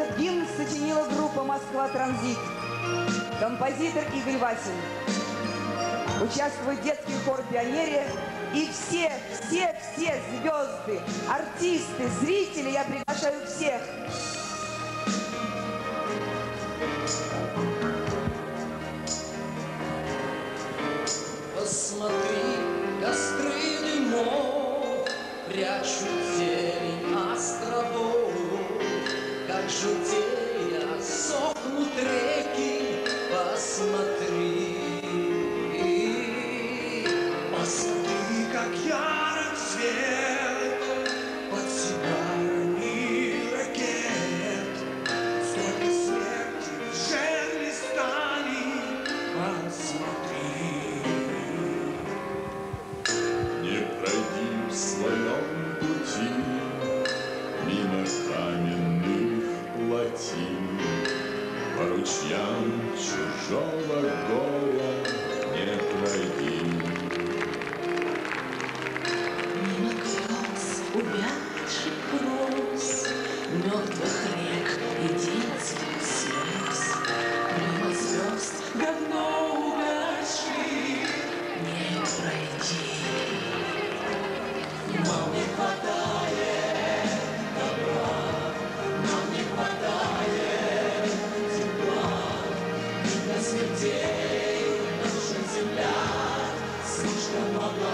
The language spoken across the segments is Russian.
Этот гимн сочинила группа «Москва Транзит». Композитор Игорь Васин. Участвует детский хор «Пионерия». И все звезды, артисты, зрители, я приглашаю всех. Посмотри, костры дымов прячут тень островов, как желтея сохнут реки. Посмотри, посмотри, как ярок свет под сигарами ракет. Сколько смерти в жерле стали. Посмотри. Не пройди в своем пути мимо каменных плотин, по ручьям чужого горя не пройди. мимо грез увядших роз, мертвых рек и детских слез, мимо звезд давно угасших не пройти. Нам не хватает добра, нам не хватает тепла, и для смертей наша земля слишком мала.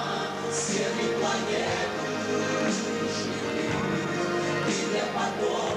Сверни планету, и для потока